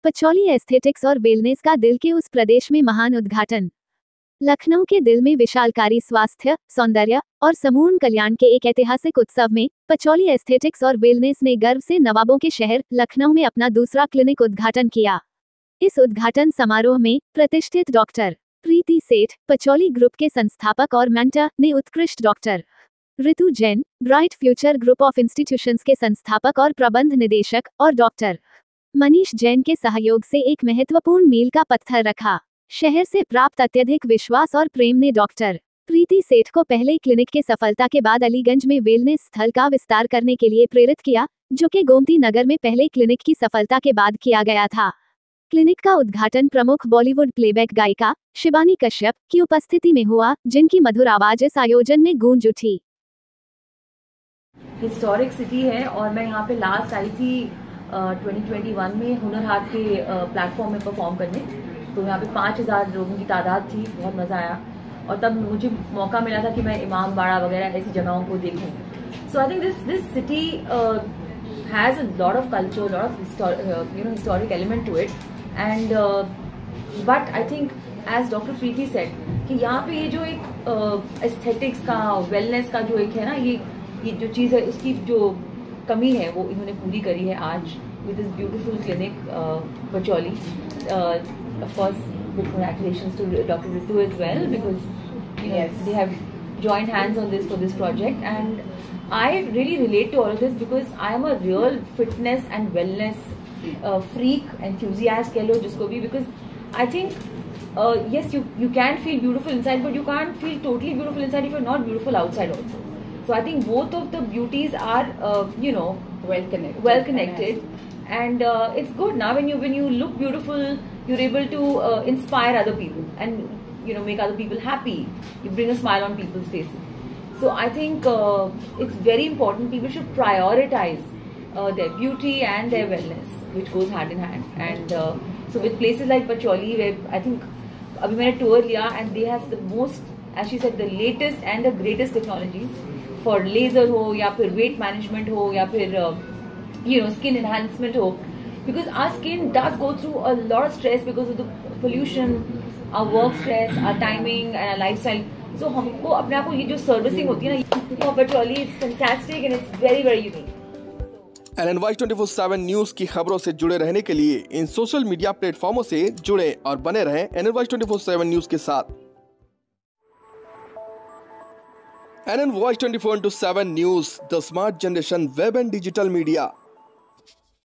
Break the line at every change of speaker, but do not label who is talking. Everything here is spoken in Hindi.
पचौली एस्थेटिक्स और वेलनेस का दिल के उस प्रदेश में महान उद्घाटन। लखनऊ के दिल में विशालकारी स्वास्थ्य, सौंदर्य और समूर्ण कल्याण के एक ऐतिहासिक उत्सव में पचौली एस्थेटिक्स और वेलनेस ने गर्व से नवाबों के शहर लखनऊ में अपना दूसरा क्लिनिक उद्घाटन किया। इस उद्घाटन समारोह में प्रतिष्ठित डॉक्टर प्रीति सेठ, पचौली ग्रुप के संस्थापक और मेंटर, ने उत्कृष्ट doctor Ritu Jain, bright future group of institutions के संस्थापक और प्रबंध निदेशक, और डॉक्टर मनीष जैन के सहयोग से एक महत्वपूर्ण मील का पत्थर रखा। शहर से प्राप्त अत्यधिक विश्वास और प्रेम ने डॉक्टर प्रीति सेठ को पहले क्लिनिक के सफलता के बाद अलीगंज में वेलनेस स्थल का विस्तार करने के लिए प्रेरित किया, जो कि गोमती नगर में पहले क्लिनिक की सफलता के बाद किया गया था। क्लिनिक का उद्घाटन प्रमुख बॉलीवुड प्लेबैक गायिका शिवानी कश्यप की उपस्थिति में हुआ, जिनकी मधुर आवाज इस आयोजन में गूंज उठी।
हिस्टोरिक सिटी है और मैं यहाँ पे लास्ट आई थी 2021 में हुनर हाट के प्लेटफॉर्म में परफॉर्म करने। तो यहाँ पे 5000 लोगों की तादाद थी, बहुत मज़ा आया। और तब मुझे मौका मिला था कि मैं इमाम बाड़ा वगैरह ऐसी जगहों को देखूँ। So I think this city has a lot of culture, lot of historic element to it. And but I think as doctor Preeti said कि यहाँ पे ये जो एक एस्थेटिक्स का, वेलनेस का जो एक है ना, ये जो चीज़ है, उसकी जो कमी है वो इन्होंने पूरी करी है आज with this beautiful clinic, Pacholi. Of course, big congratulations to Dr. Ritu as well, because they have joined hands on this for this project, and I really relate to all of this because I am a real fitness and wellness freak, enthusiast कह लो जिसको भी, because I think yes, you can feel beautiful inside, but you can't feel totally beautiful inside if you're not beautiful outside also. So I think both of the beauties are well connected. And it's good now when you look beautiful, you're able to inspire other people and make other people happy. You bring a smile on people's faces. So I think it's very important people should prioritize their beauty and their wellness, which goes hand in hand. And so with places like Pacholi, where I think abhi maine tour liya, and they have the most, as she said, the latest and the greatest technologies for laser ho ya phir weight management ho ya phir skin enhancement ho, because our skin does go through a lot of stress because of the pollution, our work stress, our timing and our lifestyle. So हमको अपने आप को ये जो सर्विसिंग होती है ना, Pacholi, it's fantastic and it's very very unique.
NNY 24/7 news की खबरों से जुड़े रहने के लिए इन सोशल मीडिया प्लेटफॉर्मों से जुड़े और बने रहें NNY 24/7 न्यूज के साथ। NNY 24/7 news, the smart generation web and digital media.